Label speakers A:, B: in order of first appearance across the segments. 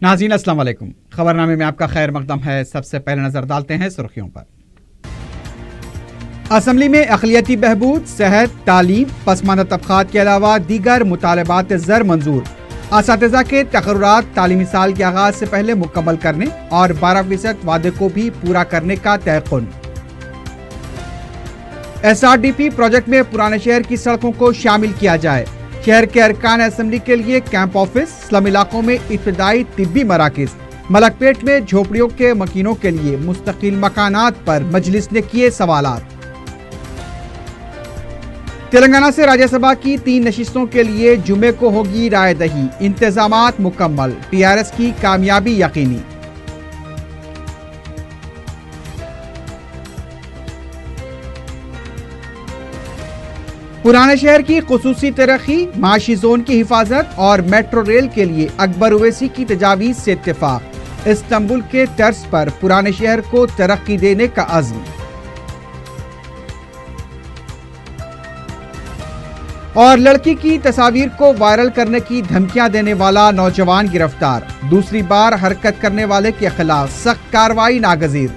A: नाज़रीन अस्सलाम वालेकुम। खबरनामे में आपका खैर मकदम है। सबसे पहले नजर डालते हैं सुर्खियों पर। असम्बली में अक़लियती बहबूद, सेहत, तालीम, पसमानदा तबक़ात के अलावा दीगर मुतालबात ज़र मंजूर। असातिज़ा के तक़र्रुरात तालीमी साल के आगाज से पहले मुकम्मल करने और 12% वादे को भी पूरा करने का तयक़ुन। SRDP प्रोजेक्ट में पुराने शहर की सड़कों को शामिल किया जाए। शहर के अरकान असम्बली के लिए कैंप ऑफिस, स्लम इलाकों में इब्तदाई तिब्बी मराकिज। मलकपेट में झोपड़ियों के मकीनों के लिए मुस्तकिल मकानात पर मजलिस ने किए सवालात। तेलंगाना से राज्यसभा की 3 नशिस्तों के लिए जुमे को होगी राय दही। इंतजामात मुकम्मल, TRS की कामयाबी यकीनी। पुराने शहर की खुसूसी तरक्की, माशी जोन की हिफाजत और मेट्रो रेल के लिए अकबर ओवैसी की तजावीज से इत्तेफाक। इस्तांबुल के तर्ज पर पुराने शहर को तरक्की देने का अज़्म। और लड़की की तस्वीर को वायरल करने की धमकियां देने वाला नौजवान गिरफ्तार। दूसरी बार हरकत करने वाले के खिलाफ सख्त कार्रवाई नागजीर।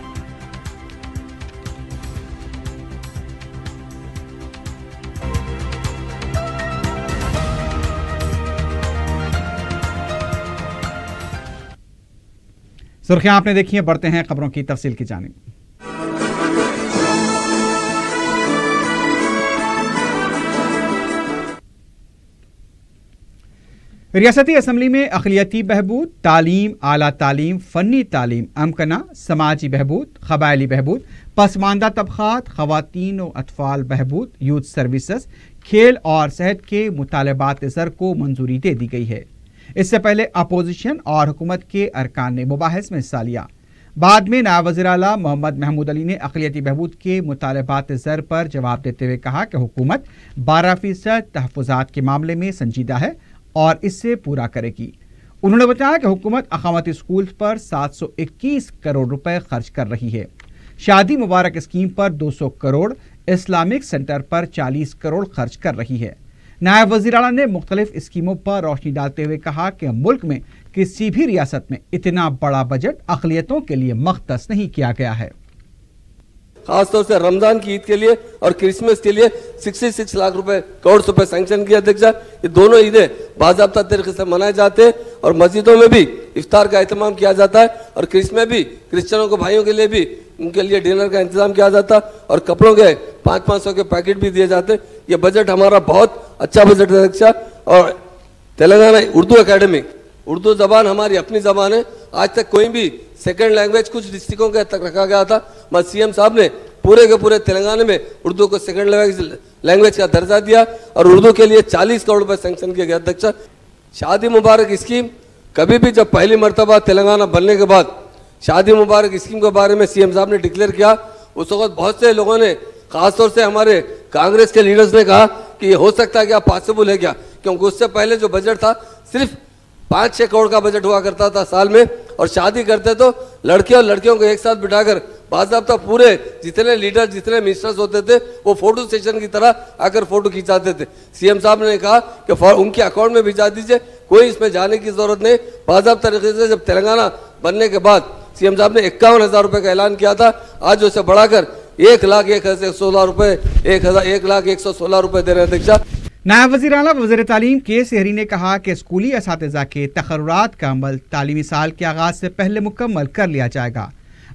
A: सुर्खियां आपने देखी हैं, बढ़ते हैं खबरों की तफसील की जानिब। रियासती असम्बली में अक़लियती बहबूद, तालीम, आला तालीम, फ़न्नी तालीम, अमकना, समाजी बहबूद, क़बायली बहबूद, पसमानदा तबक़ात, ख़वातीन व अतफ़ाल बहबूद, यूथ सर्विसेज, खेल और सेहत के मुतालबात ज़र को मंजूरी दे दी गई है। इससे पहले अपोजिशन और हुकूमत के अरकान ने मुबाहिस में हिस्सा लिया। बाद में नायब वज़ीर आला मोहम्मद महमूद अली ने अक़लियती बहबूद के मुतालबात ज़र पर जवाब देते हुए कहा कि हुकूमत 12% तहफ़्फ़ुज़ात के मामले में संजीदा है और इससे पूरा करेगी। उन्होंने बताया कि हुकूमत अक़ामती स्कूल पर 721 करोड़ रुपए खर्च कर रही है। शादी मुबारक स्कीम पर 200 करोड़, इस्लामिक सेंटर पर 40 करोड़ खर्च कर रही है। नायब वज़ीर आला ने मुख्तलिफ स्कीमों पर रोशनी डालते हुए कहा कि मुल्क में किसी भी रियासत में इतना बड़ा बजट अक़लियतों के लिए मख्तस नहीं किया गया है।
B: खासतौर से रमजान की ईद के लिए और क्रिसमस के लिए 66 लाख रुपए करोड़ रुपए सैंक्शन किया अध्यक्षा। ये दोनों ईदें बाज़ाब्ता तरीके से मनाए जाते हैं और मस्जिदों में भी इफ्तार का एहतमाम किया जाता है और क्रिसमस भी क्रिश्चियनों को भाइयों के लिए भी उनके लिए डिनर का इंतजाम किया जाता है और कपड़ों के 500 के पैकेट भी दिए जाते हैं। ये बजट हमारा बहुत अच्छा बजट है अध्यक्षा। और तेलंगाना उर्दू एकेडमी, उर्दू जबान हमारी अपनी जबान है। आज तक कोई भी सेकंड लैंग्वेज कुछ डिस्ट्रिक्टों के तक रखा गया था, मगर CM साहब ने पूरे के पूरे तेलंगाना में उर्दू को सेकंड लैंग्वेज का दर्जा दिया और उर्दू के लिए 40 करोड़ रुपए सैंक्शन किया गया अध्यक्षा। शादी मुबारक स्कीम कभी भी जब पहली मरतबा तेलंगाना बनने के बाद शादी मुबारक स्कीम के बारे में CM साहब ने डिक्लेयर किया, उस वक्त बहुत से लोगों ने, खासतौर से हमारे कांग्रेस के लीडर्स ने कहा कि ये हो सकता है क्या, पॉसिबल है क्या, क्योंकि उससे पहले जो बजट था सिर्फ 5-6 करोड़ का बजट हुआ करता था साल में और शादी करते तो लड़के और लड़कियों को एक साथ बिठाकर बाज़ाब्ता पूरे जितने लीडर जितने मिनिस्टर्स होते थे वो फोटो सेशन की तरह आकर फोटो खिंचाते थे। CM साहब ने कहा कि उनके अकाउंट में भिजा दीजिए, कोई इसमें जाने की जरूरत नहीं। बाज़ाब्ता तरीके से जब तेलंगाना बनने के बाद CM साहब ने 51,000 रुपए का ऐलान किया था, आज उसे बढ़ाकर 1,01,116 रुपए 1,01,116 रुपए दे रहे हैं अध्यक्षा।
A: नायब वज़ीर आला वज़ीर तालीम के सेहरी ने कहा कि स्कूली असातिज़ा के तक़र्रुरात का अमल तालीमी साल के आगाज से पहले मुकम्मल कर लिया जाएगा।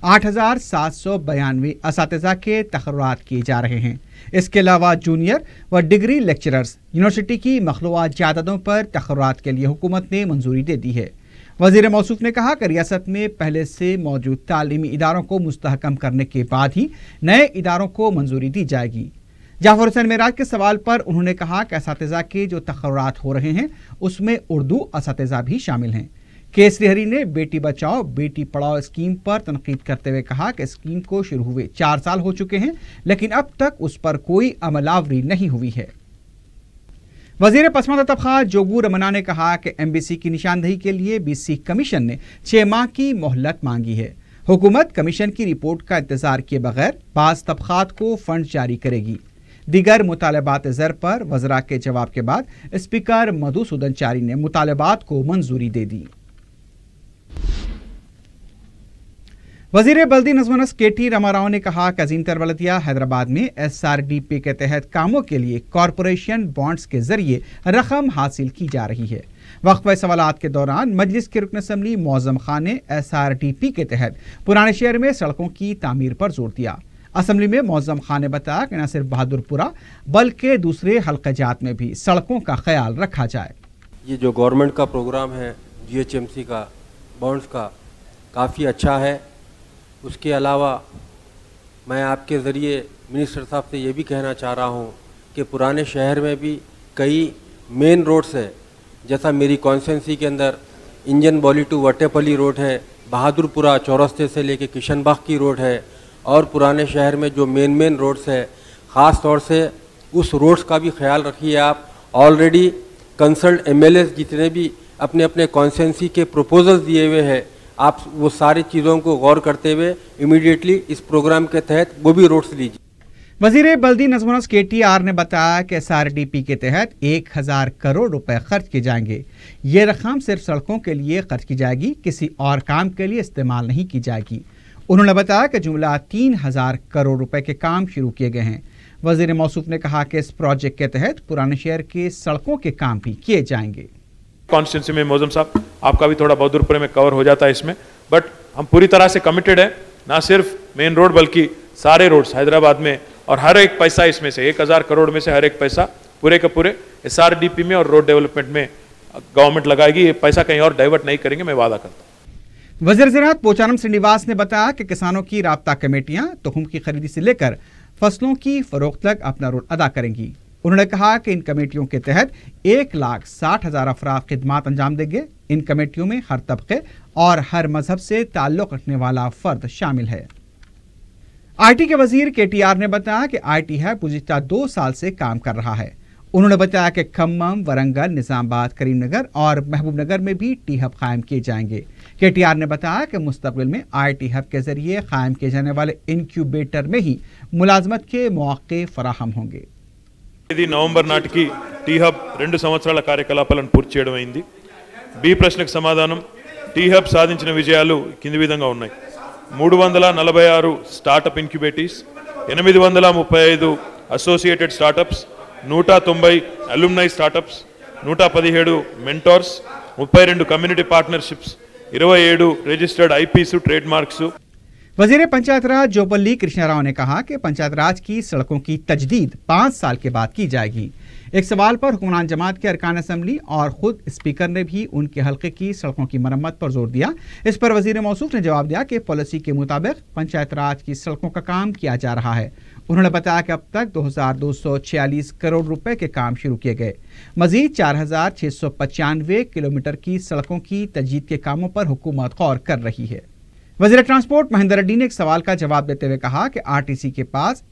A: 8,792 असातिज़ा के तक़र्रुरात किए जा रहे हैं। इसके अलावा जूनियर व डिग्री लेक्चरर्स यूनिवर्सिटी की मखलूआ जायदादों पर तक़र्रुरात के लिए हुकूमत ने मंजूरी दे दी है। वज़ीर मौसूफ ने कहा कि रियासत में पहले से मौजूद तालीमी इदारों को मुस्तहकम करने के बाद ही नए इदारों को मंजूरी दी जाएगी। जाफर हुसैन मेराज के सवाल पर उन्होंने कहा कि असातिज़ा के जो तक़र्रुरात हो रहे हैं उसमें उर्दू असातिज़ा भी शामिल हैं। के श्रीहरी ने बेटी बचाओ बेटी पढ़ाओ स्कीम पर तनकीद करते हुए कहा कि स्कीम को शुरू हुए 4 साल हो चुके हैं, लेकिन अब तक उस पर कोई अमलावरी नहीं हुई है। वज़ीर पसमानदा तबक़ात जोगू रमना ने कहा कि MBC की निशानदही के लिए BC कमीशन ने 6 माह की मोहलत मांगी है। हुकूमत कमीशन की रिपोर्ट का इंतजार किए बगैर बाज़ तबक़ात को फंड जारी करेगी। दीगर मुतालबात ज़र पर वज़रा के जवाब के बाद स्पीकर मधुसूदन चारी ने मुतालबात को मंजूरी दे दी। वजीर बल्दी नज़्म केटी रामाराव ने कहा कि अजीम तरीन बल्दिया हैदराबाद में SRDP के तहत कामों के लिए कॉरपोरेशन बॉन्ड्स के जरिए रकम हासिल की जा रही है। वक्फ़े सवालात के दौरान मजलिस के रुकन असम्बली मौज़म खान ने SRDP के तहत पुराने शहर में सड़कों की तामीर पर जोर दिया। असम्बली में मौज़म खान ने बताया कि न सिर्फ बहादुरपुरा बल्कि दूसरे हल्के जात में भी सड़कों का ख्याल रखा जाए।
C: ये जो गवर्नमेंट का प्रोग्राम है GHMC का बॉन्ड्स का काफ़ी अच्छा है। उसके अलावा मैं आपके ज़रिए मिनिस्टर साहब से ये भी कहना चाह रहा हूँ कि पुराने शहर में भी कई मेन रोड्स है, जैसा मेरी कॉन्स्टिट्यूंसी के अंदर इंजन बॉली टू वटेपली रोड है, बहादुरपुरा चौरस्ते से लेके किशनबाग की रोड है, और पुराने शहर में जो मेन रोड्स है ख़ास तौर से उस रोड्स का भी ख्याल रखिए आप। ऑलरेडी कंसल्ट MLAs जितने भी अपने अपने कॉन्स्टिट्यूंसी के प्रपोजल्स दिए हुए हैं, आप वो सारी चीज़ों को गौर करते हुए इमीडिएटली इस प्रोग्राम के तहत वो भी रोड्स लीजिए।
A: वजीर बल्दी नज़्म KTR ने बताया कि SRDP के तहत 1000 करोड़ रुपए खर्च किए जाएंगे। ये रकम सिर्फ सड़कों के लिए खर्च की जाएगी, किसी और काम के लिए इस्तेमाल नहीं की जाएगी। उन्होंने बताया कि जुमला 3000 करोड़ रुपए के काम शुरू किए गए हैं। वजीर मौसूफ ने कहा कि इस प्रोजेक्ट के तहत पुराने शहर के सड़कों के काम भी किए जाएंगे।
D: कॉन्स्टिट्यूंसी में मौजूद साहब आपका भी थोड़ा बहादुरपुरे में कवर हो जाता है इसमें, बट हम पूरी तरह से कमिटेड है, ना सिर्फ मेन रोड बल्कि सारे रोड्स हैदराबाद में, और हर एक पैसा इसमें से 1000 करोड़ में से हर एक पैसा पूरे के पूरे SRDP में और रोड डेवलपमेंट में गवर्नमेंट लगाएगी। ये पैसा कहीं और डाइवर्ट नहीं करेंगे, मैं वादा करता हूँ।
A: वज़ीर ज़राअत पोचारम श्रीनिवास ने बताया कि किसानों की राब्ता कमेटियां तुखम की खरीदी से लेकर फसलों की फरोख्त तक अपना रोल अदा करेंगी। उन्होंने कहा कि इन कमेटियों के तहत 1,60,000 अफराद खिदमात अंजाम देंगे। इन कमेटियों में हर तबके और हर मजहब से ताल्लुक रखने वाला फर्द शामिल है। IT के वजीर KTR ने बताया कि IT हब गुज़िश्ता 2 साल से काम कर रहा है। उन्होंने बताया कि खम्मम, वरंगल, निजामाबाद, करीमनगर और महबूबनगर में भी टी हब कायम किए जाएंगे। KTR ने बताया कि मुस्तकबिल में IT हब के जरिए कायम किए जाने वाले इंक्यूबेटर में ही मुलाजमत के मौके फराहम होंगे।
D: ఇది నవంబర్ నాటికి టీ హబ్ 2 సంవత్సరాల కార్యకలాపాలను పూర్తి చేయడం అయింది. బి ప్రశ్నకు సమాధానం, టీ హబ్ సాధించిన విజయాలు కింది విధంగా ఉన్నాయి. 346 startup incubators, 835 associated startups, 190 alumni startups, 117 mentors, 32 community partnerships, 27 registered IPs trade marks.
A: वजीर पंचायत राज जोपल्ली कृष्णा राव ने कहा कि पंचायत राज की सड़कों की तजदीद 5 साल के बाद की जाएगी। एक सवाल पर हुक्मरान जमात के अरकान असम्बली और खुद स्पीकर ने भी उनके हल्के की सड़कों की मरम्मत पर जोर दिया। इस पर वजीर मौसूफ ने जवाब दिया कि पॉलिसी के मुताबिक पंचायत राज की सड़कों का काम किया जा रहा है। उन्होंने बताया कि अब तक 2246 करोड़ रुपए के काम शुरू किए गए। मजीद 4695 किलोमीटर की सड़कों की तजदीद के कामों पर हुकूमत गौर कर रही है। वज़ीर ट्रांसपोर्ट महेंद्र रेड्डी ने एक सवाल का जवाब देते हुए कहा कि RTC के पास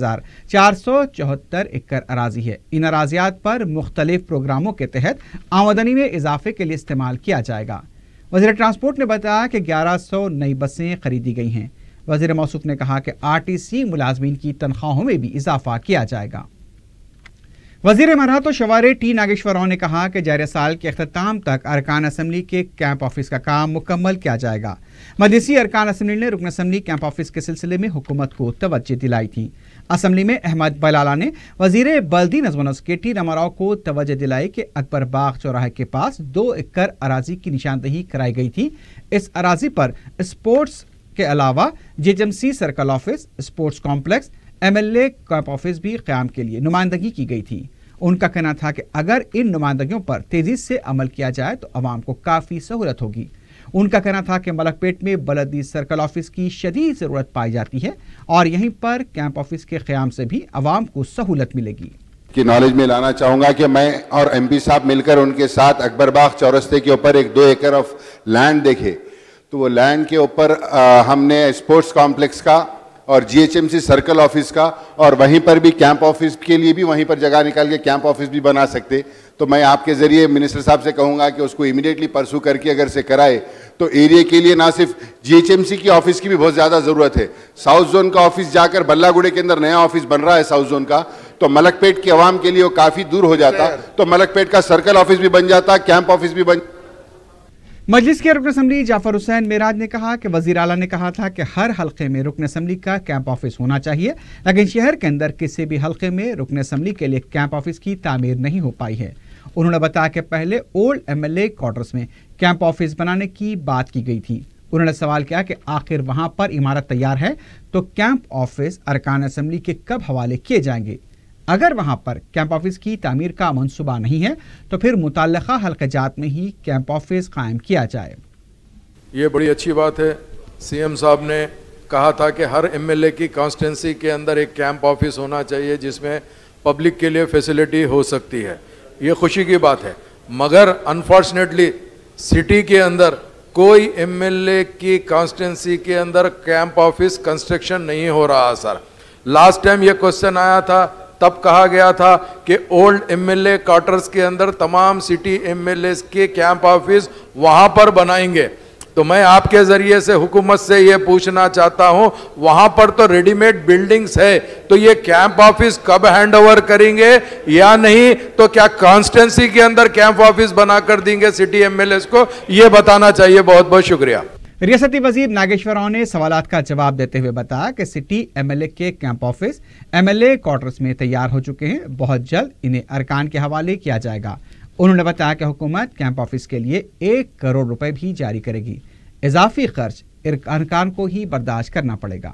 A: 1474 एकड़ अराजी है। इन अराजियात पर मुख्तलिफ प्रोग्रामों के तहत आमदनी में इजाफे के लिए इस्तेमाल किया जाएगा। वज़ीर ट्रांसपोर्ट ने बताया कि 1100 नई बसें खरीदी गई हैं। वज़ीर मौसूफ ने कहा कि RTC मुलाजमीन की तनख्वाहों में भी इजाफा किया जाएगा। वज़ीर इमारात और शवारे T नागेश्वर राव ने कहा कि जारी साल के अख्ताम तक अरकान असम्बली के कैंप ऑफिस का काम मुकम्मल किया जाएगा। मजलिसी अरकान असम्बली ने रुकन असम्बली कैंप ऑफिस के सिलसिले में हुकूमत को तवज्जो दिलाई थी। असम्बली में अहमद बलाला ने वज़ीर बल्दी नज़्म KT रामाराव को तवज्जो दिलाई कि अकबर बाग चौराहे के पास 2 एकड़ अराजी की निशानदही कराई गई थी। इस अराजी पर स्पोर्ट्स के अलावा JHMC circle office, sports complex, MLA camp office भी क़याम के लिए नुमाइंदगी की गई थी। उनका कहना था कि अगर इन नुमाइंदगियों पर तेजी से अमल किया जाए तो अवाम को काफ़ी सहूलत होगी। उनका कहना था कि मलकपेट में बलदी सर्कल ऑफिस की शदीद ज़रूरत पाई जाती है और यहीं पर कैंप ऑफिस के क़याम से भी अवाम को सहूलत मिलेगी।
E: की नॉलेज में लाना चाहूँगा कि मैं और MP साहब मिलकर उनके साथ अकबर बाग चौरस्ते के ऊपर एक 2 एकड़ ऑफ लैंड देखे, तो वो लैंड के ऊपर हमने स्पोर्ट्स कॉम्प्लेक्स का और GHMC सर्कल ऑफिस का और वहीं पर भी कैंप ऑफिस के लिए भी वहीं पर जगह निकाल के कैंप ऑफिस भी बना सकते। तो मैं आपके ज़रिए मिनिस्टर साहब से कहूँगा कि उसको इमीडिएटली परसू करके अगर से कराए तो एरिया के लिए ना सिर्फ GHMC की ऑफिस की भी बहुत ज़्यादा ज़रूरत है। साउथ जोन का ऑफिस जाकर बल्लागुड़े के अंदर नया ऑफिस बन रहा है साउथ जोन का, तो मलकपेट के अवाम के लिए वो काफ़ी दूर हो जाता, तो मलकपेट का सर्कल ऑफिस भी बन जाता, कैंप ऑफिस भी बन।
A: मजलिस के रुकन असम्बली जाफर हुसैन मेराज ने कहा कि वजीर आला ने कहा था कि हर हल्के में रुकन असम्बली का कैंप ऑफिस होना चाहिए, लेकिन शहर के अंदर किसी भी हल्के में रुकन असम्बली के लिए कैंप ऑफिस की तामीर नहीं हो पाई है। उन्होंने बताया कि पहले ओल्ड MLA क्वार्टर्स में कैंप ऑफिस बनाने की बात की गई थी। उन्होंने सवाल किया कि आखिर वहां पर इमारत तैयार है तो कैंप ऑफिस अरकान असम्बली के कब हवाले किए जाएंगे। अगर वहां पर कैंप ऑफिस की तामीर का मंसूबा नहीं है तो फिर मुतल्लिका हल्के जात में ही कैंप ऑफिस कायम किया जाए।
F: ये बड़ी अच्छी बात है। CM साहब ने कहा था कि हर MLA की कॉन्स्टिट्यूंसी के अंदर एक कैंप ऑफिस होना चाहिए जिसमें पब्लिक के लिए फैसिलिटी हो सकती है। ये खुशी की बात है, मगर अनफॉर्चुनेटली सिटी के अंदर कोई MLA की कॉन्स्टिट्यूंसी के अंदर कैंप ऑफिस कंस्ट्रक्शन नहीं हो रहा सर। लास्ट टाइम ये क्वेश्चन आया था, तब कहा गया था कि ओल्ड MLA क्वार्टर्स के अंदर तमाम सिटी MLAs के कैंप ऑफिस वहां पर बनाएंगे। तो मैं आपके जरिए से हुकूमत से ये पूछना चाहता हूं, वहां पर तो रेडीमेड बिल्डिंग्स है, तो ये कैंप ऑफिस कब हैंड ओवर करेंगे या नहीं, तो क्या कॉन्स्टिट्यूंसी के अंदर कैंप ऑफिस बना कर देंगे सिटी MLAs को, ये बताना चाहिए। बहुत बहुत शुक्रिया।
A: रियासती वजीर नागेश्वर राव ने सवालात का जवाब देते हुए बताया कि सिटी MLA के कैंप ऑफिस MLA क्वार्टर्स में तैयार हो चुके हैं, बहुत जल्द इन्हें अरकान के हवाले किया जाएगा। उन्होंने बताया कि हुकूमत कैंप ऑफिस के लिए 1 करोड़ रुपए भी जारी करेगी। इजाफी खर्च अरकान को ही बर्दाश्त करना पड़ेगा।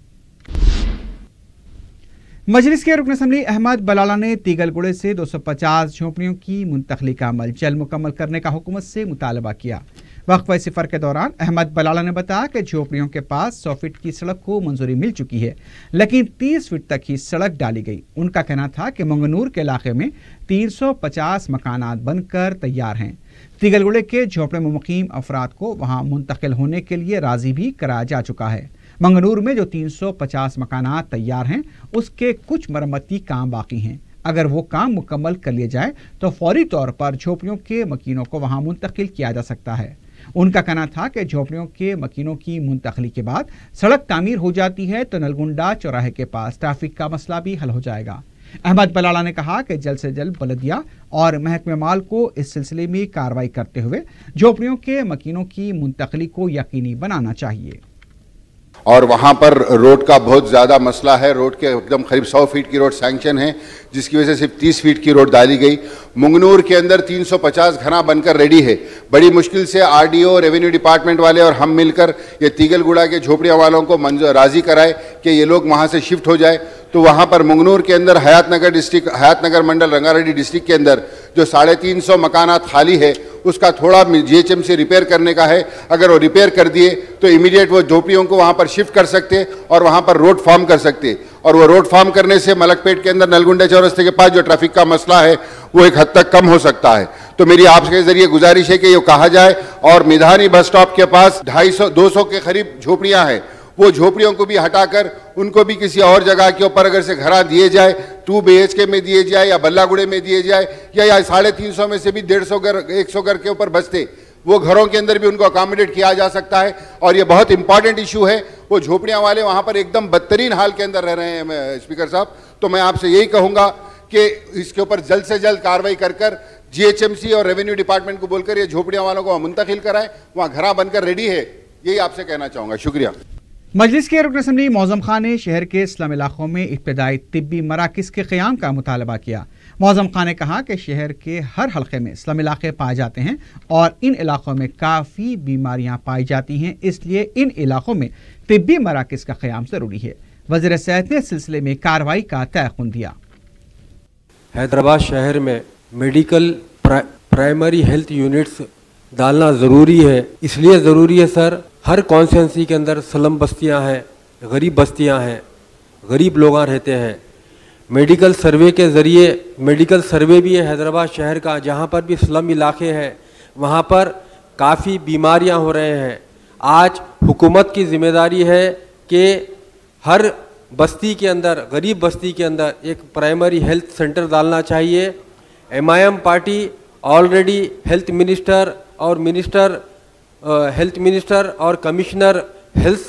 A: मजलिस के रुकन असम्बली अहमद बलाला ने तीगलगुड़े से 250 झोपड़ियों की मुंतकली का अमल जल्द मुकम्मल करने का हुकूमत से मुतालबा किया। वक्फे सिफर के दौरान अहमद बलाला ने बताया कि झोपड़ियों के पास 100 फीट की सड़क को मंजूरी मिल चुकी है, लेकिन 30 फीट तक ही सड़क डाली गई। उनका कहना था कि मंगनूर के इलाके में 350 मकानात बनकर तैयार हैं। तीगलगुड़े के झोपड़े में मुकीम अफराद को वहां मुंतकिल होने के लिए राजी भी कराया जा चुका है। मंगनूर में जो 350 मकानात तैयार हैं उसके कुछ मरम्मती काम बाकी हैं। अगर वो काम मुकम्मल कर लिए जाए तो फौरी तौर पर झोपड़ियों के मकीनों को वहां मुंतकिल किया जा सकता है। उनका कहना था कि झोपड़ियों के मकीनों की मुंतकली के बाद सड़क तामीर हो जाती है तो नलगुंडा चौराहे के पास ट्रैफिक का मसला भी हल हो जाएगा। अहमद बलाला ने कहा कि जल्द से जल्द बलदिया और महकमे माल को इस सिलसिले में कार्रवाई करते हुए झोपड़ियों के मकीनों की मुंतकली को यकीनी बनाना चाहिए।
E: और वहाँ पर रोड का बहुत ज़्यादा मसला है। रोड के एकदम करीब 100 फीट की रोड सैंक्शन है, जिसकी वजह से सिर्फ 30 फीट की रोड डाली गई। मुंगनूर के अंदर 350 घरा बनकर रेडी है। बड़ी मुश्किल से RDO, रेवेन्यू डिपार्टमेंट वाले और हम मिलकर ये तीगलगुड़ा के झोपड़िया वालों को राज़ी कराए कि ये लोग वहाँ से शिफ्ट हो जाए। तो वहाँ पर मुंगनूर के अंदर हयातनगर मंडल रंगारेड्डी डिस्ट्रिक्ट के अंदर जो 350 मकानात खाली है उसका थोड़ा GHMC रिपेयर करने का है। अगर वो रिपेयर कर दिए तो इमीडिएट वो झोपड़ियों को वहाँ पर शिफ्ट कर सकते और वहाँ पर रोड फॉर्म कर सकते। और वो रोड फॉर्म करने से मलकपेट के अंदर नलगुंडा चौरस्ते के पास जो ट्रैफिक का मसला है वो एक हद तक कम हो सकता है। तो मेरी आपके जरिए गुजारिश है कि ये कहा जाए। और मिधानी बस स्टॉप के पास 250-200 के करीब झोपड़ियाँ हैं, वो झोपड़ियों को भी हटाकर उनको भी किसी और जगह के ऊपर अगर से घरा दिए जाए, 2 BHK में दिए जाए या बल्लागुड़े में दिए जाए, या 350 में से भी 150 घर 100 घर के ऊपर बचते, वो घरों के अंदर भी उनको अकोमोडेट किया जा सकता है। और ये बहुत इंपॉर्टेंट इशू है। वो झोपड़ियाँ वाले वहाँ पर एकदम बदतरीन हाल के अंदर रह रहे हैं स्पीकर साहब। तो मैं आपसे यही कहूँगा कि इसके ऊपर जल्द से जल्द कार्रवाई कर GHMC और रेवेन्यू डिपार्टमेंट को बोलकर ये झोपड़ियाँ वालों को मुंतकिल कराएं, वहाँ घरा बनकर रेडी है। यही आपसे कहना चाहूँगा। शुक्रिया।
A: मजलिस के रुकन असम्बली मौजम खान ने शहर के स्लम इलाकों में इब्तदाई तिब्बी मराकिज़ के क़याम का मुतालबा किया। मौजम खान ने कहा कि शहर के हर हल्के में स्लम इलाके पाए जाते हैं और इन इलाकों में काफ़ी बीमारियां पाई जाती हैं, इसलिए इन इलाकों में तिब्बी मराकिज़ का क़याम ज़रूरी है। वज़ीर सेहत ने इस सिलसिले में कार्रवाई का तयक़ुन दिया।
C: हैदराबाद शहर में मेडिकल प्राइमरी हेल्थ यूनिट्स डालना ज़रूरी है। इसलिए ज़रूरी है सर, हर कॉन्स्टिट्यूंसी के अंदर स्लम बस्तियां हैं, गरीब बस्तियां हैं, गरीब लोग रहते हैं। मेडिकल सर्वे के ज़रिए, मेडिकल सर्वे भी है हैदराबाद शहर का, जहां पर भी स्लम इलाके हैं वहां पर काफ़ी बीमारियां हो रहे हैं। आज हुकूमत की ज़िम्मेदारी है कि हर बस्ती के अंदर, गरीब बस्ती के अंदर एक प्राइमरी हेल्थ सेंटर डालना चाहिए। MIM party already health minister और कमिश्नर हेल्थ से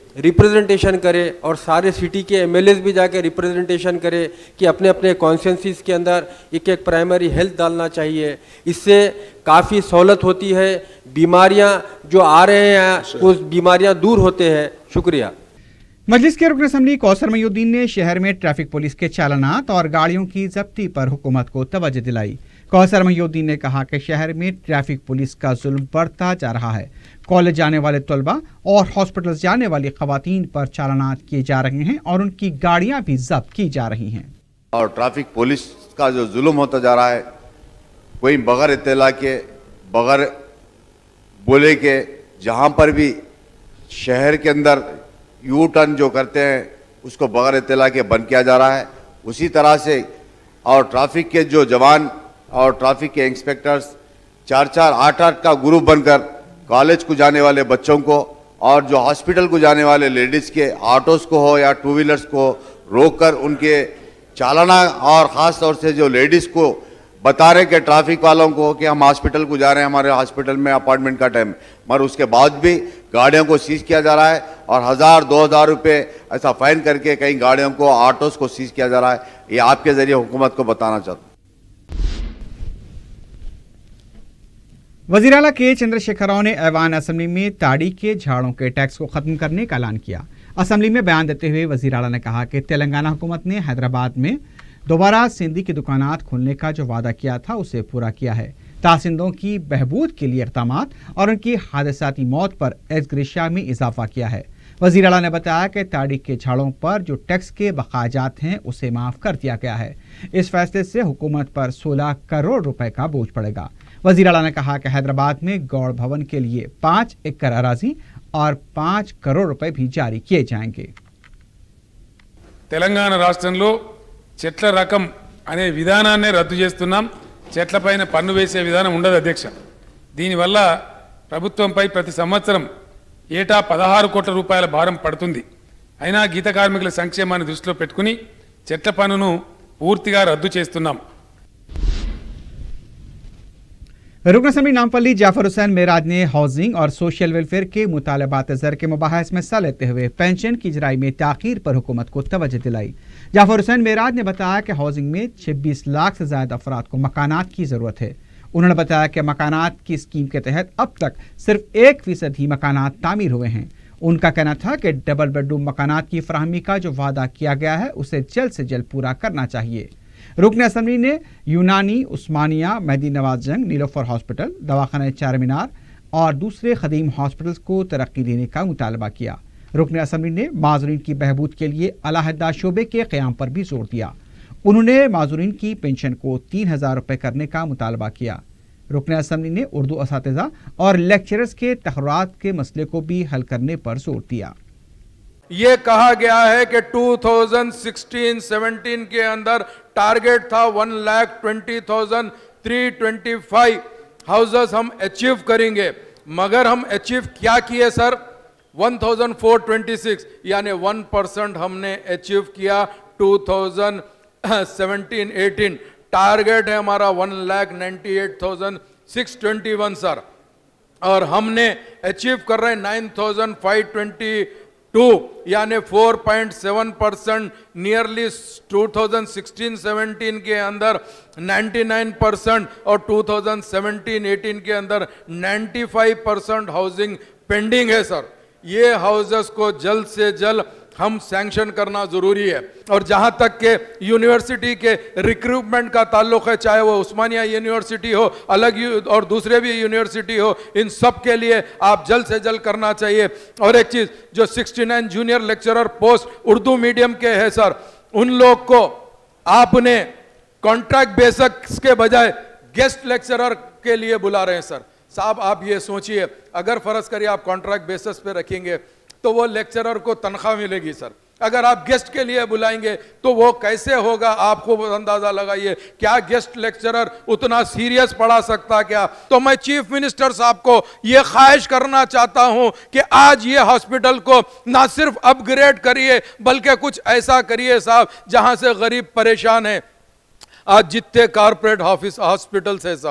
C: रिप्रेजेंटेशन करे और सारे सिटी के एमएलएस भी जाके रिप्रेजेंटेशन करे कि अपने अपने कॉन्स्टिट्यूंसीज के अंदर एक एक प्राइमरी हेल्थ डालना चाहिए। इससे काफ़ी सहूलत होती है, बीमारियां जो आ रहे हैं उस बीमारियां दूर होते हैं। शुक्रिया।
A: मजलिस के रुकन असम्बली कौसर मयूद्दीन ने शहर में ट्रैफिक पुलिस के चालानात और गाड़ियों की जब्ती पर हुकूमत को तवज्जो दिलाई। कौसर मयूद्दीन ने कहा कि शहर में ट्रैफिक पुलिस का जुल्म बढ़ता जा रहा है। कॉलेज जाने वाले तलबा और हॉस्पिटल जाने वाली खवातीन पर चालानात किए जा रहे हैं और उनकी गाड़ियां भी जब्त की जा रही हैं।
G: और ट्रैफिक पुलिस का जो जुल्म होता जा रहा है, कोई बगैर इत्तला के, बगैर बोले के, जहाँ पर भी शहर के अंदर यू टर्न जो करते हैं उसको बगैर इत्तला के बंद किया जा रहा है। उसी तरह से और ट्रैफिक के जो जवान और ट्रैफिक के इंस्पेक्टर्स 4-4, 8-8 का ग्रुप बनकर कॉलेज को जाने वाले बच्चों को और जो हॉस्पिटल को जाने वाले लेडीज़ के ऑटोज़ को हो या टू व्हीलर्स को रोककर उनके चालाना, और ख़ास तौर से जो लेडीज़ को बता रहे कि ट्रैफिक वालों को कि हम हॉस्पिटल को जा रहे हैं, हमारे हॉस्पिटल में अपॉइंटमेंट का टाइम, मगर उसके बाद भी गाड़ियों को सीज किया जा रहा है और 1000-2000 रुपये ऐसा फाइन करके कई गाड़ियों को, ऑटोज़ को सीज किया जा रहा है। ये आपके ज़रिए हुकूमत को बताना चाहता हूँ।
A: वज़ीर आला के चंद्रशेखर राव ने ऐवान असम्बली में ताड़ी के झाड़ों के टैक्स को खत्म करने का ऐलान किया। असम्बली में बयान देते हुए वज़ीर आला ने कहा कि तेलंगाना हुकूमत ने हैदराबाद में दोबारा सिंधी की दुकानात खोलने का जो वादा किया था उसे पूरा किया है। तासिंदों की बहबूद के लिए इक़दामात और उनकी हादसाती मौत पर एग्रेशिया में इजाफा किया है। वज़ीर आला ने बताया कि ताड़ी के झाड़ों पर जो टैक्स के बकायात हैं उसे माफ़ कर दिया गया है। इस फैसले से हुकूमत पर 16 करोड़ रुपए का बोझ पड़ेगा। वज़ीर आला ने कहा कि हैदराबाद में गौड़ भवन के लिए 5 एकड़ अराजी और 5 करोड़ रुपए भी जारी किए जाएंगे।
H: తెలంగాణ రాష్ట్రంలో చెట్ల రకం అనే విధానాన్ని రద్దు చేస్తున్నాం. చెట్లపైన పన్ను వేసే విధానం ఉండదు అధ్యక్ష. దీనివల్ల ప్రభుత్వంపై ప్రతి సంవత్సరం ఏటా 16 కోట్ల రూపాయల భారం పడుతుంది. అయినా గీత కార్మికుల సంక్షేమాన్ని దృష్టిలో పెట్టుకుని చెట్ల పన్నును పూర్తిగా రద్దు చేస్తున్నాం.
A: रुकन असम्बली नामपल्ली जाफर हुसैन मेराज ने हाउसिंग और सोशल वेलफेयर के मुतालबात ज़र के मुबाहस में हिस्सा लेते हुए पेंशन की इजराई में ताख़ीर पर हुकूमत को तवज्जो दिलाई। जाफर हुसैन मेराज ने बताया कि हाउसिंग में 26 लाख से ज़्यादा अफराद को मकानात की ज़रूरत है। उन्होंने बताया कि मकानात की स्कीम के तहत अब तक सिर्फ 1% ही मकानात तामीर हुए हैं। उनका कहना था कि डबल बेडरूम मकानात की फराहमी का जो वादा किया गया है उसे जल्द से जल्द पूरा करना चाहिए। रुकन असम्बली ने यूनानी, उस्मानिया, मेहदी नवाज जंग, नीलोफर हॉस्पिटल, दवाखाना चार मीनार और दूसरे खदीम हॉस्पिटल्स को तरक्की देने का मुतालबा किया। रुकन असम्बली ने माजूरीन की बहबूद के लिए अलहदा शोबे के क़याम पर भी जोर दिया। उन्होंने माजूरीन की पेंशन को 3000 रुपये करने का मुतालबा किया। रुकन असम्बली ने उर्दू असातिज़ा और लेक्चरर्स के तखर्रात के मसले को भी हल करने पर जोर दिया।
F: ये कहा गया है कि 2016-17 के अंदर टारगेट था 1,20,325 हाउसेस हम अचीव करेंगे, मगर हम अचीव क्या किए सर? 1,426 यानी 1% हमने अचीव किया। 2017-18 टारगेट है हमारा 1,98,621 सर, और हमने अचीव कर रहे हैं 9,522 यानी 4.7%। नियरली 2016-17 के अंदर 99% और 2017-18 के अंदर 95% हाउसिंग पेंडिंग है सर। ये हाउसेस को जल्द से जल्द हम सैंक्शन करना जरूरी है। और जहां तक के यूनिवर्सिटी के रिक्रूटमेंट का ताल्लुक है, चाहे वो उस्मानिया यूनिवर्सिटी हो, अलग और दूसरे भी यूनिवर्सिटी हो, इन सब के लिए आप जल्द से जल्द करना चाहिए। और एक चीज, जो 69 junior lecturer post Urdu medium के है सर, उन लोग को आपने कॉन्ट्रैक्ट बेसिस के बजाय गेस्ट लेक्चरर के लिए बुला रहे हैं सर। साहब आप ये सोचिए, अगर फर्ज करिए आप कॉन्ट्रैक्ट बेसिस पे रखेंगे तो वो लेक्चरर को तनख्वाह मिलेगी सर। अगर आप गेस्ट के लिए बुलाएंगे तो वो कैसे होगा, आपको अंदाजा लगाइए। क्या गेस्ट लेक्चरर उतना सीरियस पढ़ा सकता क्या? तो मैं चीफ मिनिस्टर साहब को ये ख्वाहिश करना चाहता हूं कि आज ये हॉस्पिटल को ना सिर्फ अपग्रेड करिए बल्कि कुछ ऐसा करिए साहब जहां से गरीब परेशान है। आज जितने कारपोरेट हॉस्पिटल्स है सब,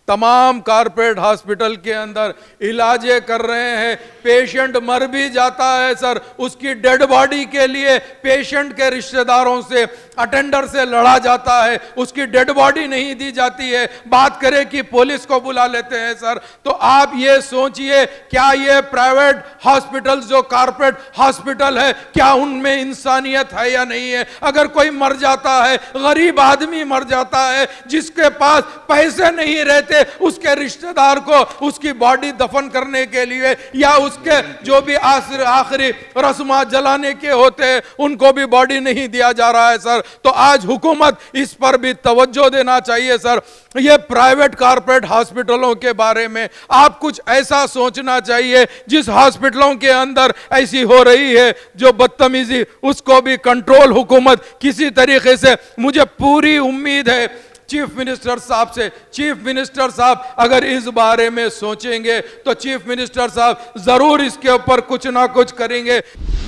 F: तमाम कारपोरेट हॉस्पिटल के अंदर इलाजें कर रहे हैं, पेशेंट मर भी जाता है सर, उसकी डेड बॉडी के लिए पेशेंट के रिश्तेदारों से, अटेंडर से लड़ा जाता है, उसकी डेड बॉडी नहीं दी जाती है, बात करें कि पुलिस को बुला लेते हैं सर। तो आप ये सोचिए, क्या ये प्राइवेट हॉस्पिटल जो कारपोरेट हॉस्पिटल है, क्या उनमें इंसानियत है या नहीं है? अगर कोई मर जाता है, गरीब आदमी मर जाता है, जिसके पास पैसे नहीं रहते, उसके रिश्तेदार को उसकी बॉडी दफन करने के लिए या उसके जो भी आखिरी रस्म जलाने के होते हैं उनको भी बॉडी नहीं दिया जा रहा है सर। तो आज हुकूमत इस पर भी तवज्जो देना चाहिए सर। ये प्राइवेट कारपोरेट हॉस्पिटलों के बारे में आप कुछ ऐसा सोचना चाहिए, जिस हॉस्पिटलों के अंदर ऐसी हो रही है जो बदतमीजी, उसको भी कंट्रोल हुकूमत किसी तरीके से, मुझे पूरी उम्मीद है चीफ मिनिस्टर साहब से, चीफ मिनिस्टर साहब अगर इस बारे में सोचेंगे तो चीफ मिनिस्टर साहब जरूर इसके ऊपर कुछ ना कुछ करेंगे।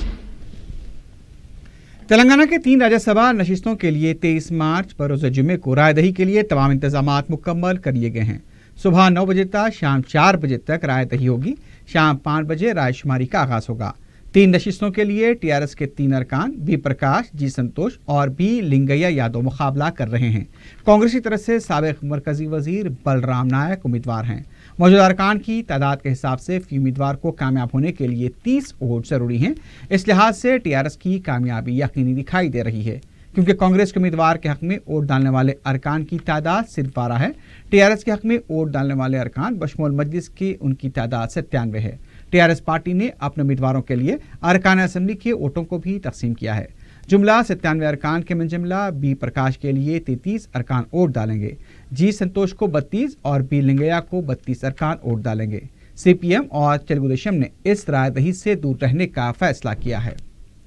A: तेलंगाना के 3 राज्यसभा नशिस्तों के लिए 23 मार्च बरोज़ जुमे को रायदही के लिए तमाम इंतजाम मुकम्मल कर लिए गए हैं। सुबह 9 बजे तक शाम 4 बजे तक रायदही होगी। शाम 5 बजे रायशुमारी का आगाज होगा। 3 नशिस्तों के लिए टीआरएस के 3 अरकान बी प्रकाश, जी संतोष और बी लिंगैया यादव मुकाबला कर रहे हैं। कांग्रेस की तरफ से साबिक मरकजी वजीर बलराम नायक उम्मीदवार हैं। मौजूदा अरकान की तादाद के हिसाब से फी उम्मीदवार को कामयाब होने के लिए 30 वोट जरूरी हैं। इस लिहाज से टीआरएस की कामयाबी यकीनी दिखाई दे रही है, क्योंकि कांग्रेस के उम्मीदवार के हक में वोट डालने वाले अरकान की तादाद सिर्फ 12 है। टीआरएस के हक में वोट डालने वाले अरकान बशमूल मजलिस की उनकी तादाद 97 है। टीआरएस पार्टी ने अपने उम्मीदवारों के लिए अरकान असेंबली के वोटों को भी तकसीम किया है। जुमला 97 अरकान के मंजमला बी प्रकाश के लिए 33 अरकान वोट डालेंगे, जी संतोष को 32 और बी लिंगैया को 32 अरकान वोट डालेंगे। सीपीएम और तेलुगु देशम ने इस रायदही से दूर रहने का फैसला किया है।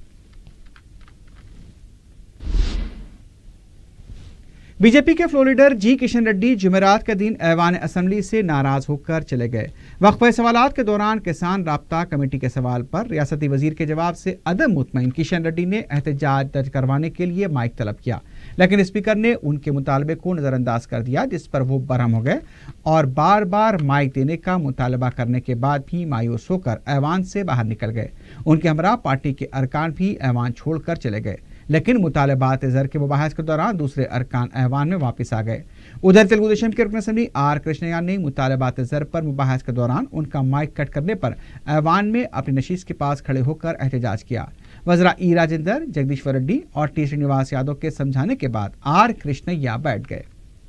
A: बीजेपी के floor leader G Kishan Reddy जुमेरात के दिन ऐवान असेंबली से नाराज होकर चले गए। वक्फे सवालात के दौरान किसान राब्ता कमेटी के सवाल पर रियासती वजीर के जवाब से अदम मुतमईन किशन रेड्डी ने एहतजाज दर्ज करवाने के लिए माइक तलब किया, लेकिन स्पीकर ने उनके मुतालबे को नजरअंदाज कर दिया, जिस पर वो बरहम हो गए और बार बार माइक देने का मुतालबा करने के बाद भी मायूस होकर ऐवान से बाहर निकल गए। उनके हमरा पार्टी के अरकान भी ऐवान छोड़कर चले गए, लेकिन मुतालबात ज़र के मुबाहस के दौरान दूसरे अरकान ऐवान में वापस आ गए। उधर तेलुगु देशम के रुकन असेंबली आर कृष्णैया ने मुतालबात ज़र पर मुबाहस के दौरान उनका माइक कट करने पर ऐवान में अपनी नशीस के पास खड़े होकर एहतजाज किया। वज़रा ई राजेंद्र, जगदीश्वर रेड्डी और टी श्रीनिवास यादव के समझाने के बाद आर कृष्णैया बैठ गए।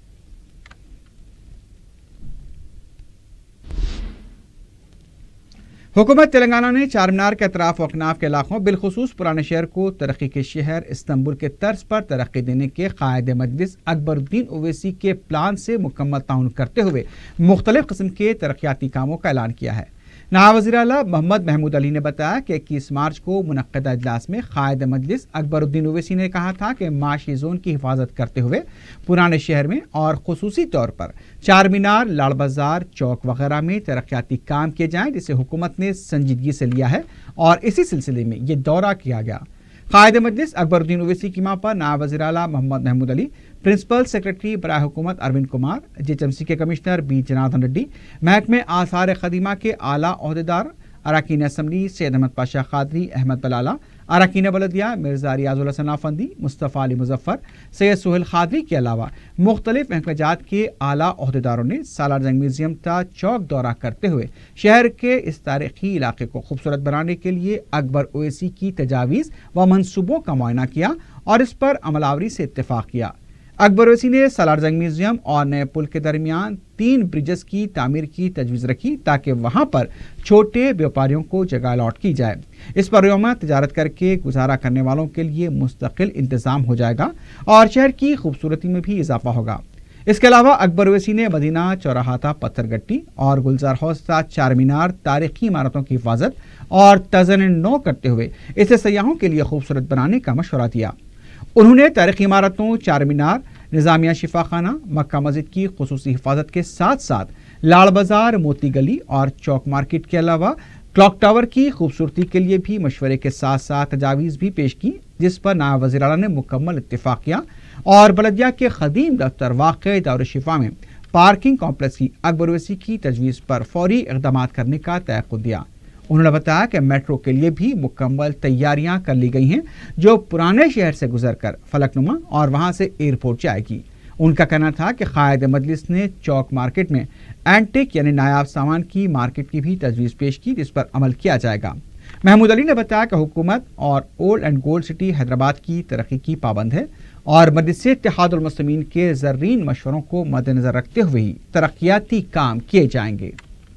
A: हुकूमत तेलंगाना ने चारमीनार के अतराफ व अकनाफ के इलाकों बिलखुसूस पुराने शहर को तरक्की के शहर इस्तंबुल के तर्ज पर तरक्की देने के कायद मजलिस अकबरुद्दीन ओवैसी के प्लान से मुकम्मल ताउन करते हुए मुख्तलिफ किस्म के तरक्याती कामों का ऐलान किया है। नायब वज़ीर आला मोहम्मद महमूद अली ने बताया कि 21 मार्च को मुनक्किदा इजलास में कायद मजलिस अकबरुद्दीन ओवैसी ने कहा था कि माशी जोन की हिफाजत करते हुए पुराने शहर में और खुसूसी तौर पर चार मीनार, लाड़ बाजार, चौक वगैरह में तरक्याती काम किए जाएं, जिसे हुकूमत ने संजीदगी से लिया है और इसी सिलसिले में ये दौरा किया गया। कायद मजलिस अकबरुद्दीन ओवैसी की मां पर नायब वज़ीर आला मोहम्मद महमूद अली, प्रिंसिपल सेक्रेटरी बराए हुकूमत अरविंद कुमार, जीएचएमसी के कमिश्नर बी जनार्दन रेड्डी, महकमे आसार खदीमा के आला ओहदेदार, अरकान असेंबली सैयद अहमद पाशा कादरी, अहमद बलाला, अरकान बलदिया मिर्जा रियाजुल हसन आफंदी, मुस्तफ़ा अली मुजफ्फर, सैयद सुहेल खादरी के अलावा मुख्तलिफ महकमेजात के आला ओहदेदारों ने सालार जंग म्यूजियम का चौक दौरा करते हुए शहर के इस तारीखी इलाके को खूबसूरत बनाने के लिए अकबर ओवैसी की तजावीज़ व मनसूबों का मुआयना किया और इस पर अमलावरी से इत्तेफाक किया। अकबर ओवैसी ने सालार जंग म्यूजियम और नए पुल के दरमियान 3 ब्रिजेस की तामीर की तजवीज़ रखी ताकि वहां पर छोटे व्यापारियों को जगह अलॉट की जाए। इस पर तिजारत करके गुजारा करने वालों के लिए मुस्तकिल इंतजाम हो जाएगा और शहर की खूबसूरती में भी इजाफा होगा। इसके अलावा अकबर ओवैसी ने मदीना, चौराहा, पत्थरगट्टी और गुलजार हौस चार मीनार तारीखी इमारतों की हिफाजत और तज़न-ए-नौ करते हुए इसे सयाहों के लिए खूबसूरत बनाने का मशवरा दिया। उन्होंने तारीखी इमारतों, चार मीनार, निज़ामिया शिफाखाना, मक्का मस्जिद की खुसूसी हिफाजत के साथ साथ लाड़ बाजार, मोती गली और चौक मार्केट के अलावा क्लॉक टावर की खूबसूरती के लिए भी मशवरे के साथ साथ तजावीज़ भी पेश की, जिस पर नायब वज़ीर आला ने मुकम्मल इत्तेफाक किया और बलदिया के खदीम दफ्तर वाक़ दारुल शिफा में पार्किंग कॉम्प्लेक्स की अकबर ओवैसी की तजवीज़ पर फौरी इक़दाम करने का तयक़ुद दिया। उन्होंने बताया कि मेट्रो के लिए भी मुकम्मल तैयारियां कर ली गई हैं, जो पुराने शहर से गुजरकर फलकनुमा और वहां से एयरपोर्ट जाएगी। उनका कहना था कि कायद मजलिस ने चौक मार्केट में एंटिक यानी नायाब सामान की मार्केट की भी तजवीज़ पेश की, जिस पर अमल किया जाएगा। महमूद अली ने बताया कि हुकूमत और old and gold city Hyderabad की तरक्की की पाबंद है और मजलिस इत्तेहादुल मुस्लिमीन के ज़र्रीन मशवरों को मद्देनजर रखते हुए ही तरक्याती काम किए जाएंगे।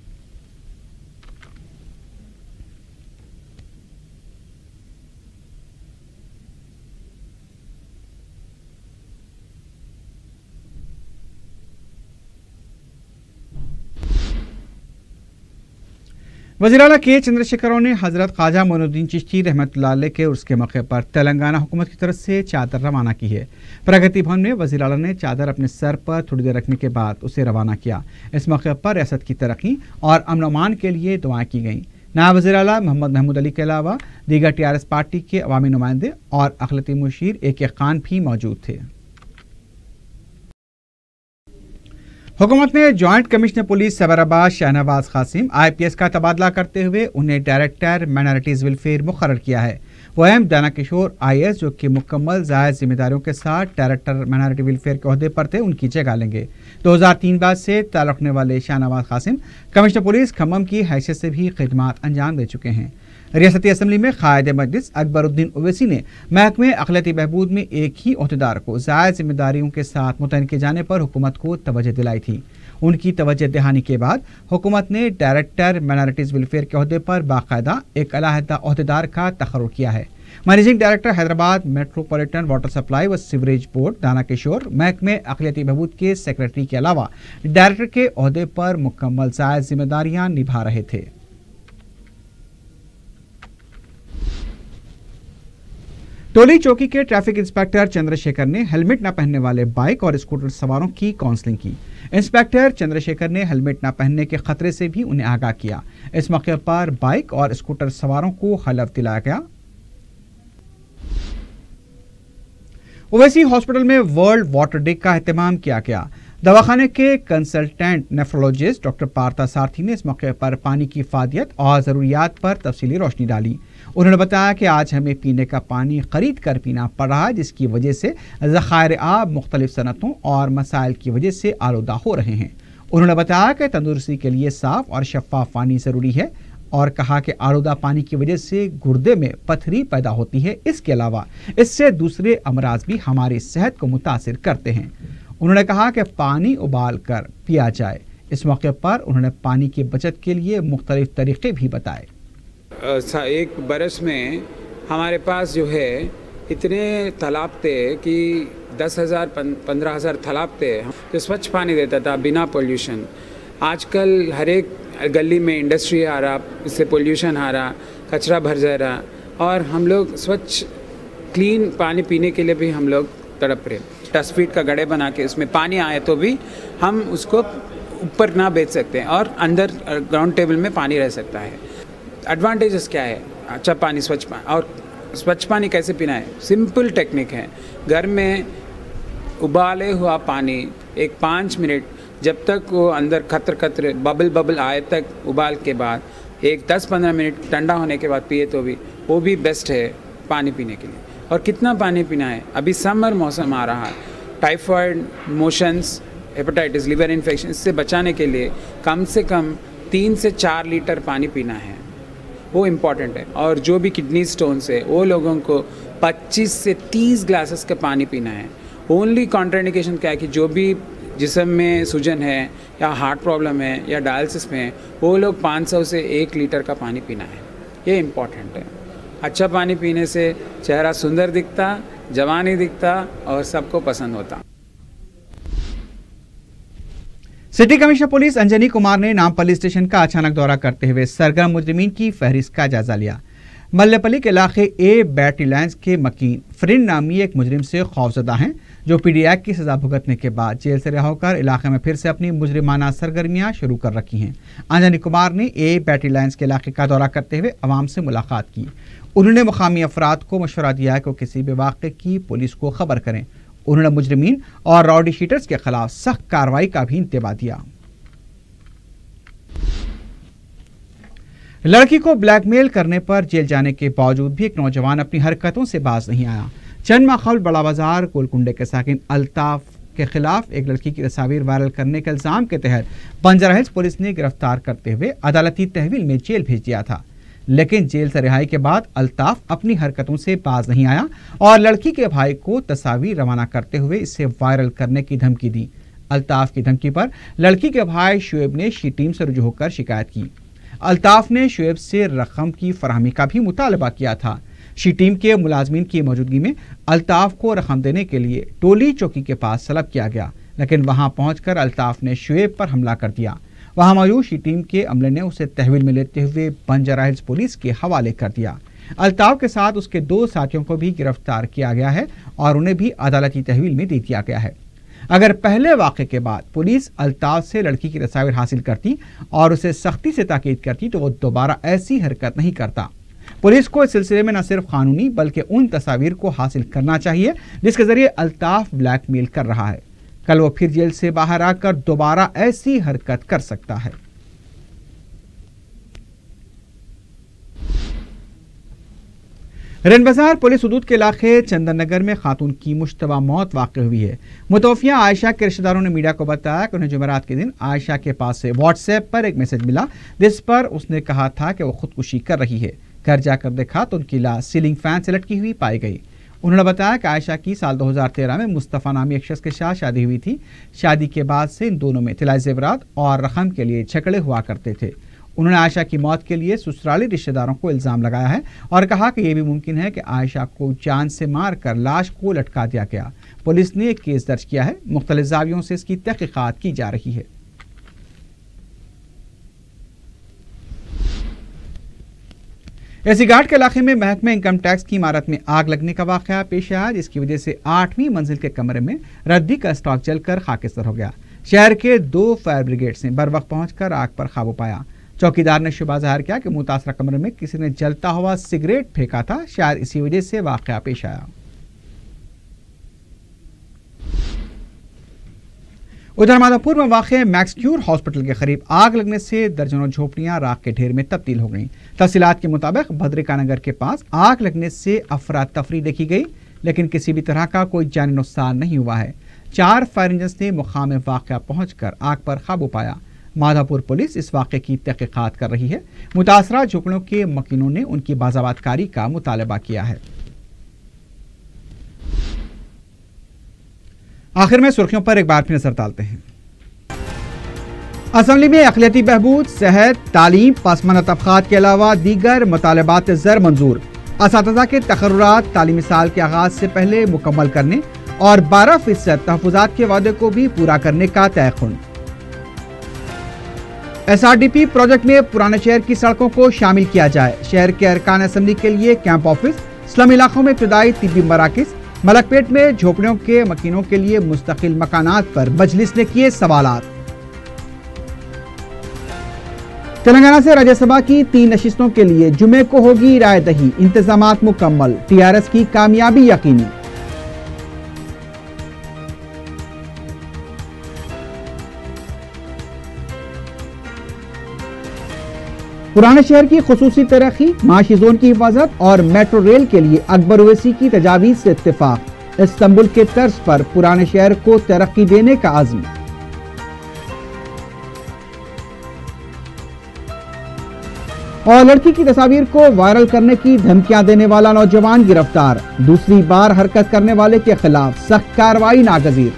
A: वज़ीर-ए-आला के चंद्रशेखर ने हज़रत ख्वाजा मोइनुद्दीन चिश्ती रहमतुल्लाह अलैह के उर्स के मौके पर तेलंगाना हुकूमत की तरफ से चादर रवाना की है। प्रगति भवन में वज़ीर-ए-आला ने चादर अपने सर पर थोड़ी देर रखने के बाद उसे रवाना किया। इस मौके पर रियासत की तरक्की और अमन अमान के लिए दुआएं की गईं। नायब वज़ीर-ए-आला मोहम्मद महमूद अली के अलावा दीगर TRS पार्टी के अवामी नुमाइंदे और अखिलती मुशीर AK खान भी मौजूद थे। हुकूमत ने joint commissioner police Cyberabad Shahnawaz Qasim IPS का तबादला करते हुए उन्हें डायरेक्टर माइनॉरिटीज़ वेलफेयर मुकर्रर किया है। वह दाना किशोर IAS जो कि मुकम्मल जायद जिम्मेदारियों के साथ डायरेक्टर माइनॉरिटी वेलफेयर के ओहदे पर थे, उनकी जगह लेंगे। 2003 बाद से ताल्लुक़ रखने वाले शाहनवाज कासिम कमिश्नर पुलिस खम्मम की हैसियत से भी खिदमात अंजाम दे चुके हैं। रियासती असम्बली में कायद मजलिस अकबरुद्दीन ओवैसी ने महकमे अखिलती बहबूद में एक ही ओहदेदार को जायद जिम्मेदारियों के साथ मुतयन किए जाने पर हुकूमत को तवज्जो दिलाई थी। उनकी तवज्जो दहानी के बाद हुकूमत ने डायरेक्टर माइनॉरिटीज़ वेलफेयर के ओहदे पर बाकायदा एक अलहदा ओहदेदार का तखर्रुर किया है। Managing director Hyderabad metropolitan water supply व सीवरेज बोर्ड दाना किशोर महकमे अखिलती बहबूद के सेक्रेटरी के अलावा डायरेक्टर के ओहदे पर मुकम्मल जायद जिम्मेदारियां निभा रहे थे। टोली चौकी के ट्रैफिक इंस्पेक्टर चंद्रशेखर ने हेलमेट न पहनने वाले बाइक और स्कूटर सवारों की काउंसलिंग की। इंस्पेक्टर चंद्रशेखर ने हेलमेट न पहनने के खतरे से भी उन्हें आगाह किया। इस मौके पर बाइक और स्कूटर सवारों को हलफ दिलाया गया। ओवैसी हॉस्पिटल में वर्ल्ड वाटर डे का एहतमाम किया गया। दवाखाने के कंसल्टेंट नेफ्रोलॉजिस्ट डॉक्टर पार्था सारथी ने इस मौके पर पानी की इफादियत और ज़रूरियात पर तफसीली रोशनी डाली। उन्होंने बताया कि आज हमें पीने का पानी खरीद कर पीना पड़ रहा है, जिसकी वजह से ज़खायर आब मुख्तलिफ सनतों और मसाइल की वजह से आलूदा हो रहे हैं। उन्होंने बताया कि तंदुरुस्ती के लिए साफ और शफाफ पानी ज़रूरी है और कहा कि आलूदा पानी की वजह से गुर्दे में पथरी पैदा होती है। इसके अलावा इससे दूसरे अमराज भी हमारी सेहत को मुतासिर करते हैं। उन्होंने कहा कि पानी उबाल कर पिया जाए। इस मौके पर उन्होंने पानी की बचत के लिए मुख्तलिफ तरीके भी बताए।
I: एक बरस में हमारे पास जो है इतने तालाब थे कि 10,000 15,000 तालाब थे जो स्वच्छ पानी देता था बिना पोल्यूशन। आजकल हर एक गली में इंडस्ट्री आ रहा, इससे पोल्यूशन आ रहा, कचरा भर जा रहा और हम लोग स्वच्छ क्लीन पानी पीने के लिए भी हम लोग तड़प रहे। 10 फीट का गड्ढे बना के उसमें पानी आए तो भी हम उसको ऊपर ना बेच सकते हैं और अंदर ग्राउंड टेबल में पानी रह सकता है। एडवांटेजेस क्या है? अच्छा पानी, स्वच्छ पानी। और स्वच्छ पानी कैसे पीना है? सिंपल टेक्निक है। घर में उबाले हुआ पानी एक 5 मिनट जब तक वो अंदर खतर बबल आए तक उबाल के बाद एक 10-15 मिनट ठंडा होने के बाद पिए तो भी वो भी बेस्ट है पानी पीने के लिए। और कितना पानी पीना है? अभी समर मौसम आ रहा है, typhoid, motions, hepatitis, liver infection, इससे बचाने के लिए कम से कम 3 से 4 लीटर पानी पीना है, वो इम्पॉर्टेंट है। और जो भी किडनी स्टोन्स है वो लोगों को 25 से 30 ग्लासेस का पानी पीना है। ओनली कॉन्ट्राइंडिकेशन क्या है कि जो भी जिस्म में सूजन है या हार्ट प्रॉब्लम है या डायलिसिस में है वो लोग 500 से 1 लीटर का पानी पीना है, ये इम्पॉर्टेंट है। अच्छा पानी पीने से चेहरा सुंदर दिखता, जवानी दिखता और सबको पसंद होता।
A: City commissioner police Anjani Kumar ने नामपल्ली स्टेशन का अचानक दौरा करते हुए सरगर्म मुजरिमीन की फहरिस्त का जायजा लिया। मल्लेपल्ली के इलाके ए बैटरीलाइंस के मकीन फरिन नामी एक मुजरिम से खौफजदा हैं, जो PD एक्ट की सजा भुगतने के बाद जेल से रिहा होकर इलाके में फिर से अपनी मुजरिमाना सरगर्मियां शुरू कर रखी हैं। अंजनी कुमार ने ए बैटरीलाइंस के इलाके का दौरा करते हुए अवाम से मुलाकात की। उन्होंने मुकामी अफराद को मशवरा दिया कि वो किसी भी वाक़े की पुलिस को खबर करें। उन्होंने मुजरिमीन और राउडी शीटर्स के खिलाफ सख्त कार्रवाई का भी इंतबा दिया। लड़की को ब्लैकमेल करने पर जेल जाने के बावजूद भी एक नौजवान अपनी हरकतों से बाज नहीं आया। चंद माह कबल बड़ा बाजार गोलकुंडे के साकिन अल्ताफ के खिलाफ एक लड़की की तस्वीर वायरल करने के इल्जाम के तहत बंजारा हिल्स पुलिस ने गिरफ्तार करते हुए अदालती तहवील में जेल भेज दिया था, लेकिन जेल से रिहाई के बाद अल्ताफ अपनी हरकतों से बाज नहीं आया और लड़की के भाई को तस्वीर रवाना करते हुए इसे वायरल करने की धमकी दी। अल्ताफ की धमकी पर लड़की के भाई शुएब ने शी टीम से रुजू होकर शिकायत की। अल्ताफ ने शुएब से रकम की फराहमी का भी मुतालबा किया था। शी टीम के मुलाजमीन की मौजूदगी में अल्ताफ को रकम देने के लिए टोली चौकी के पास तलब किया गया, लेकिन वहां पहुंचकर अल्ताफ ने शुएब पर हमला कर दिया। वहां मौजूद शी टीम के अमले ने उसे तहवील में लेते हुए बंजारा हिल्स पुलिस के हवाले कर दिया। अल्ताफ के साथ उसके 2 साथियों को भी गिरफ्तार किया गया है और उन्हें भी अदालती तहवील में दे दिया गया है। अगर पहले वाक़े के बाद पुलिस अल्ताफ से लड़की की तस्वीर हासिल करती और उसे सख्ती से ताकीद करती तो वो दोबारा ऐसी हरकत नहीं करता। पुलिस को इस सिलसिले में न सिर्फ कानूनी बल्कि उन तस्वीर को हासिल करना चाहिए जिसके जरिए अल्ताफ ब्लैकमेल कर रहा है। कल वो फिर जेल से बाहर आकर दोबारा ऐसी हरकत कर सकता है। रेन बाजार पुलिस हदूद के इलाके चंदन नगर में खातून की मुश्तबा मौत वाक़ हुई है। मुतवफ़िया आयशा के रिश्तेदारों ने मीडिया को बताया कि उन्हें जुमेरात के दिन आयशा के पास से व्हाट्सएप पर एक मैसेज मिला जिस पर उसने कहा था कि वो खुदकुशी कर रही है। घर जाकर देखा तो उनकी लाश सीलिंग फैन से लटकी हुई पाई गई। उन्होंने बताया कि आयशा की साल 2013 में मुस्तफ़ा नामी एक शख्स के साथ शादी हुई थी। शादी के बाद से इन दोनों में तिलाई ज़ेवरात और रकम के लिए झगड़े हुआ करते थे। उन्होंने आयशा की मौत के लिए ससुराली रिश्तेदारों को इल्ज़ाम लगाया है और कहा कि यह भी मुमकिन है कि आयशा को जान से मारकर लाश को लटका दिया गया। पुलिस ने एक केस दर्ज किया है। मुख्तलिफ ज़ावियों से इसकी तहक़ीक़ात की जा रही है। एसी घाट के इलाके में महकमे इनकम टैक्स की इमारत में आग लगने का वाक़या पेश आया, जिसकी वजह से 8वीं मंजिल के कमरे में रद्दी का स्टॉक जलकर खाकिस्तर हो गया। शहर के 2 फायर ब्रिगेड्स ने बर वक्त पहुंचकर आग पर काबू पाया। चौकीदार ने शुबा ज़ाहिर किया कि मुतासरा कमरे में किसी ने जलता हुआ सिगरेट फेंका था, शायद इसी वजह से वाक़या पेश आया। उधर माधापुर में वाक़ मैक्सक्यूर हॉस्पिटल के करीब आग लगने से दर्जनों झोपड़ियां राख के ढेर में तब्दील हो गईं। तफसीलात के मुताबिक भद्रिका नगर के पास आग लगने से अफरा तफरी देखी गई, लेकिन किसी भी तरह का कोई जानी नुकसान नहीं हुआ है। 4 फायर इंजन ने मुकाम वाक़या पहुंचकर आग पर काबू पाया। माधापुर पुलिस इस वाक़े की तहक़ीक़ात कर रही है। मुतासरा झोपड़ियों के मकीनों ने उनकी बाज़ाबातकारी का मुतालबा किया है। आखिर में सुर्खियों पर एक बार फिर नजर डालते हैं। असम्बली में अक़लियती बहबूद, सेहत, तालीम, पसमानदा तबक़ात के अलावा दीगर मुतालबात ज़र मंजूर। असातिज़ा के तक़र्रुरात तालीमी साल के आगाज से पहले मुकम्मल करने और 12% तहफ़्फ़ुज़ात के वादे को भी पूरा करने का तयक़ुन। SRDP प्रोजेक्ट में पुराने शहर की सड़कों को शामिल किया जाए। शहर के अरकान असम्बली के लिए कैंप ऑफिस, स्लम इलाकों में इब्तिदाई तिब्बी मराकिज़, मलकपेट में झोपड़ियों के मकीनों के लिए मुस्तकिल मकानात पर मजलिस ने किए सवालात। तेलंगाना से राज्यसभा की 3 नशिस्तों के लिए जुमे को होगी राय दही, इंतजामात मुकम्मल, TRS की कामयाबी यकीनी। पुराने शहर की खुसूसी तरक्की, माशी जोन की हिफाजत और मेट्रो रेल के लिए अकबर ओवैसी की तजावीज़ से इत्तेफाक। इस्तांबुल के तर्ज पर पुराने शहर को तरक्की देने का अज़्म। और लड़की की तस्वीर को वायरल करने की धमकियां देने वाला नौजवान गिरफ्तार। दूसरी बार हरकत करने वाले के खिलाफ सख्त कार्रवाई नागजीर।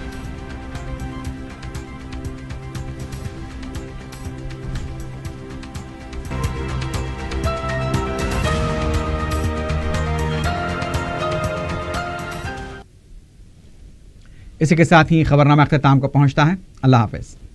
A: इसी के साथ ही खबरनामा अख्ताम को पहुंचता है। अल्लाह हाफ़िज़।